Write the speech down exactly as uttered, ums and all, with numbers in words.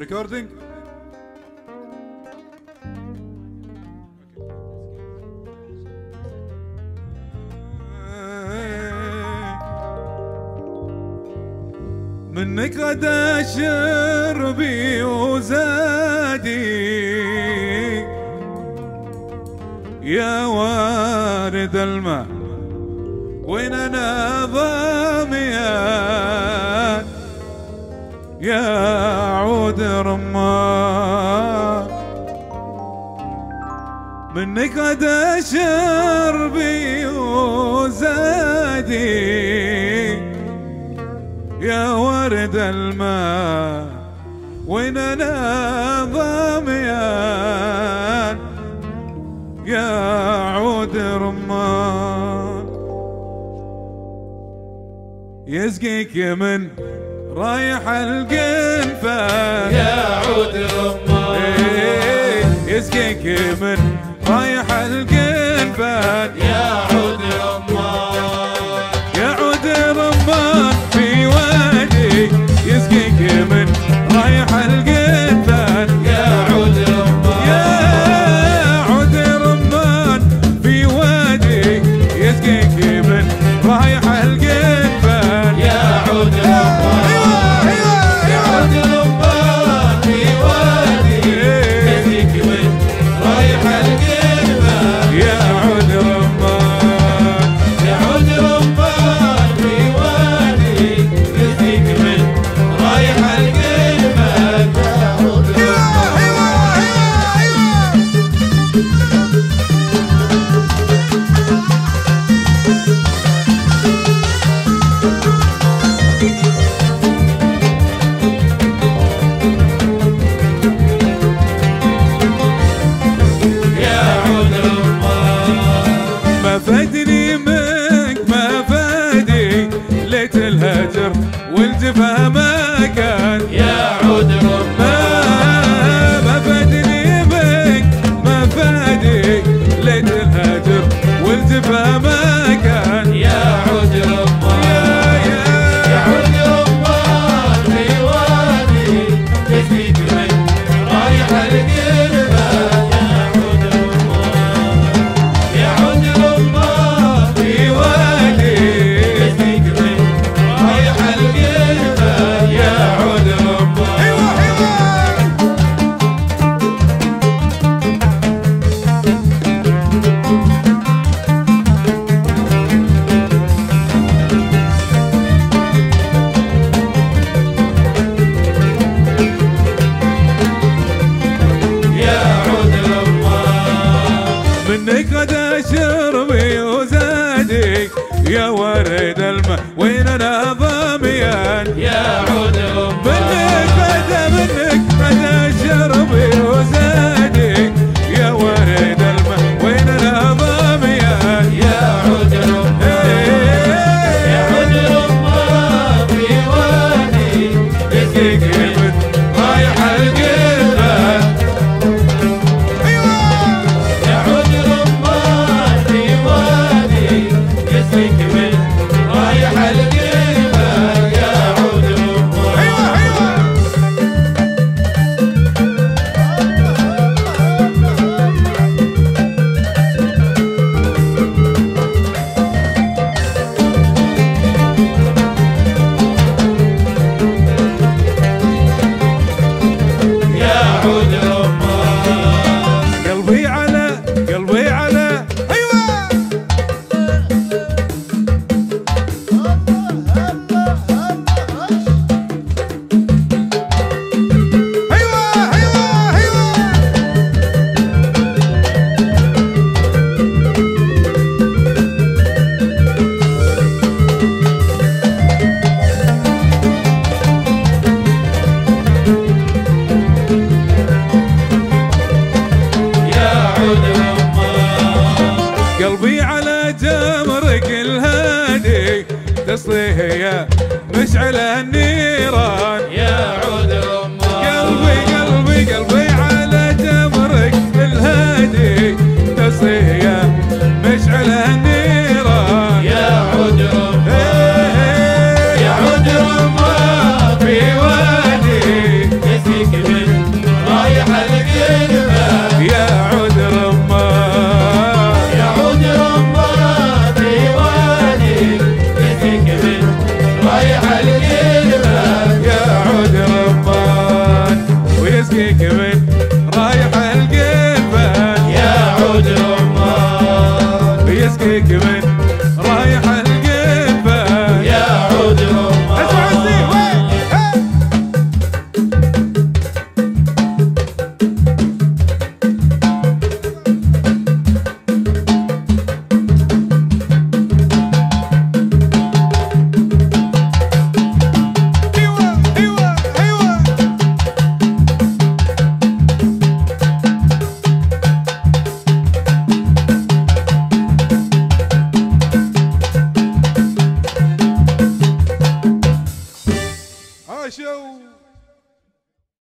ريكوردينج. منك غدا شربي وزادي يا وارد الماء وين انا ظاميان يا عود رمان. منك غدا شربي وزادي يا ورد الماء وين انا ظاميان يا عود رمان. يسقيك من رايح القنفة يا عود رمان. يسقيك من رايح القنفة يا عود رمان. يا عود رمان في وادي يسقيك من رايح القنفة يا عود رمان. يا عود رمان في وادي يسقيك من رايح القنفة يا عود رمان. يا عود رمان في وادي يسقيك من رايح القنفة. يا عود رمان. يا عود رمان في وادي يسقيك من رايح القنفة. يا عود ما فادني منك ما فادي ليت الهجر والجفا ما كان يا عود رمان. ما فادني منك ما فادي ليت الهجر والجفا ما كان يا عود رمان. يا يا عود رمان في وادي يسقيك من رايح القنفة. يا عود رمان. يا عود رمان في وادي يسقيك من رايح القنفة. يا عود رمان. ايوه ايوه يا عود رمان. منك غدا شربي وزادي يا ورد الماء وين انا ظاميان. يا عود رمان. منك غدا منك غدا شربي وزادي يا ورد الماء وين انا ظاميان. يا عود رمان. يا عود رمان في وادي يسقيك من رايح القنفة. يا عود رمان في وادي يسقيك من رايح القنفة. يا عود رمان. اسقيك من